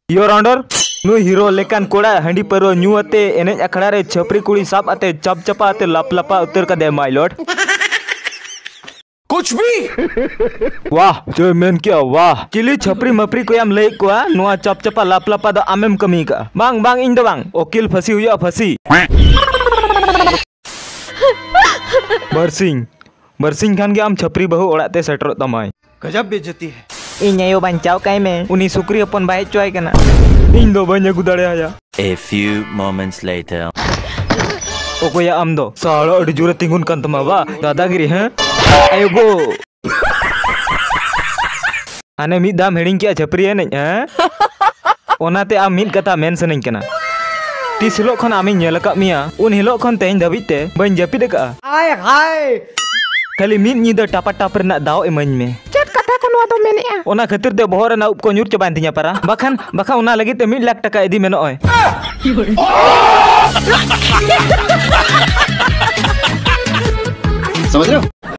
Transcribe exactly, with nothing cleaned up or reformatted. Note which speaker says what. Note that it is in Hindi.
Speaker 1: योर ऑनर नु हीरो लेकान कोड़ा हंडी परो न्यू अते एने अखड़ा रे छपरी कुड़ी साब अते चप चपा अते लप लपा उतर का दे माय लॉर्ड
Speaker 2: कुछ भी
Speaker 1: वाह जो मेन क्या वाह चिली छपरी मपरी को याम लई को नुआ चप चपा लप लपा द आमेम कमी का बांग बांग इन द बांग ओकिल फसी हुआ फसी बरसिंग बरसिंग खान के आम छपरी बहु ओड़ाते सेटर तमाय
Speaker 2: गजब बेइज्जती है
Speaker 1: इन आयो बांचाव काई में उनी सुक्री अपन बाय चोय कना इन दो बाय गुदा रे आया
Speaker 3: A few moments later
Speaker 1: ओकोया आम दो सालो अडी जोरे तिंगुन कान तमा बा दादागिरी हैं आयो गो आने मिद दाम हेडिंग के छपरी एने हैं ओनाते आम मिद कथा मेन सनिंग कना तीस हिलो खन आमी नेल का मिया उन हिलो खन तेन धबिते बन जपिद का
Speaker 2: हाय हाय
Speaker 1: खाली मिद नीदा टापा टाप रना दाव इमन में चट कथा को नवा तो मेनेआ ओना खातिर ते बहर ना उप को न्यूर चबान तिया पारा बखान बखा ओना लगी ते मिद लाख टका इदी मेनोय
Speaker 2: समझ रहे हो।